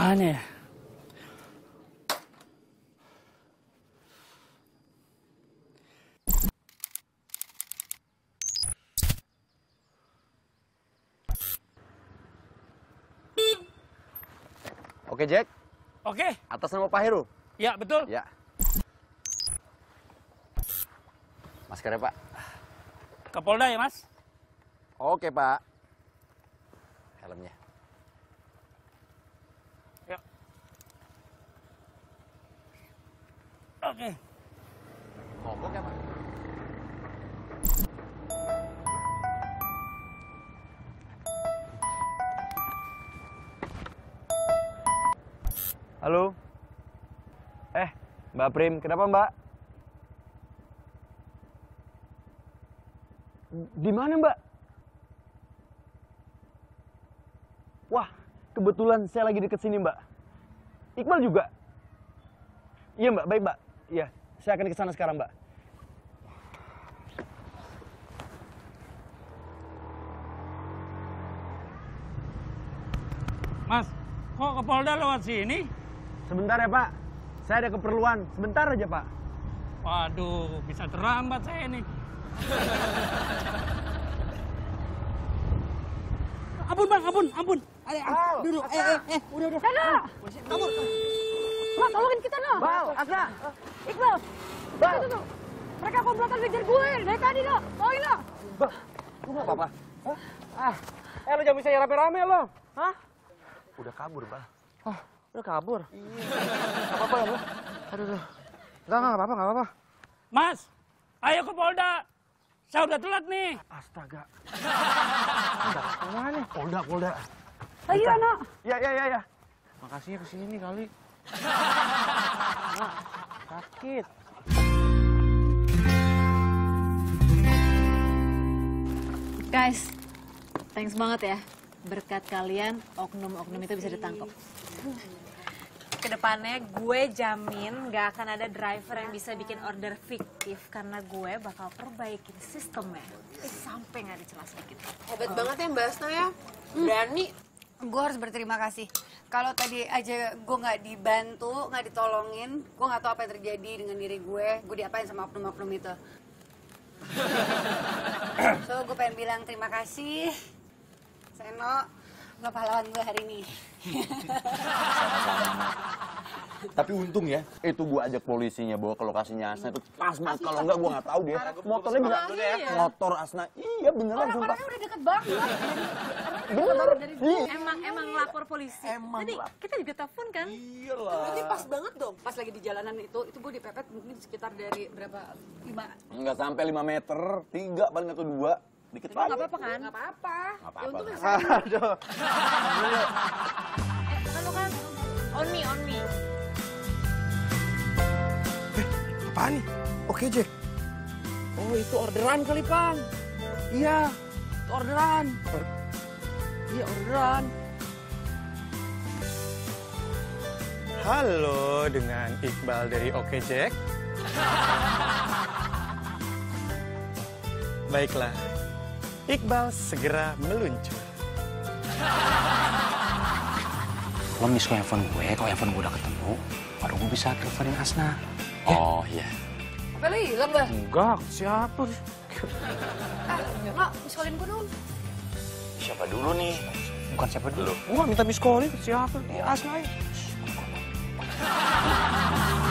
Mana ya? Oke, Jack. Oke. Atas nama Pak Heru. Ya, betul. Ya. Maskernya, Pak. Ke Polda ya, Mas? Oke, Pak. Helmnya. Ya. Oke. Mogok ya, Pak? Halo? Mbak Prim, kenapa Mbak? Di mana Mbak? Wah, kebetulan saya lagi deket sini Mbak. Iqbal juga? Iya Mbak, baik Mbak. Iya, saya akan ke sana sekarang Mbak. Mas, kok ke Polda lewat sini? Sebentar ya Pak, saya ada keperluan. Sebentar aja Pak. Waduh, bisa terlambat saya ini. Ampun bang, ampun. Ayo, duduk. Udah. Sana! Kabur. Mas, tolongin kita no! Bal, Asna. Iqbal! Bal. Tuh. Mereka komplotan ngejar gue dari tadi no! Tolongin no! Bal, lu nggak apa-apa? Lo jangan bisa rame-rame lo. Hah? Udah kabur, Bang. Udah kabur? Iya. Gak apa-apa ya, Bu? Aduh. Enggak apa-apa. Mas, ayo ke Polda. Saya udah telat nih. Astaga. Mana nih? Polda. Ayo no! Ya. Makasih ya kesini kali. Sakit. Guys, thanks banget ya. Berkat kalian, oknum-oknum itu bisa ditangkap. Kedepannya gue jamin gak akan ada driver yang bisa bikin order fiktif karena gue bakal perbaikin sistemnya sampai gak dicelah sedikit. Hebat banget ya Mbak Asna ya, berani. Gue harus berterima kasih. Kalau tadi aja gue nggak dibantu, nggak ditolongin, gue nggak tahu apa yang terjadi dengan diri gue. Gue diapain sama oknum-oknum itu. So, gue pengen bilang terima kasih. Seno, lo pahlawan gue hari ini. Tapi untung ya, itu gua ajak polisinya bawa ke lokasinya Asna itu pas banget. Kalau enggak gua nggak tahu deh. Motornya bisa motor Asna. Iya beneran sumpah. Orang-orangnya udah deket banget. Bener. Emang lapor polisi. Tadi kita juga telepon kan? Iyalah. Berarti pas banget dong. Pas lagi di jalanan itu gue dipepet mungkin sekitar dari berapa? 5. Enggak sampai 5 meter, 3 paling atau 2. Dikit Tapi lagi. nggak apa-apa kan? Nggak apa-apa. Nggak Ya untung apa-apa. ya saya. Aduh. Lalu kan, on me. Apaan nih? Oke, Jack. Oh itu orderan kali Pan. Iya. Orderan. Iya orderan. Halo, dengan Iqbal dari Oke Jack. Baiklah, Iqbal segera meluncur. Lo miss handphone gue, kalau handphone gue udah ketemu, baru gue bisa teleponin Asna. Oh iya. Apa lu hilang, Bah? Enggak, siapa? Nggak, misalin gue dong. Siapa dulu nih? Bukan siapa dulu. Gua minta miss call-in, siapa? Asna ya.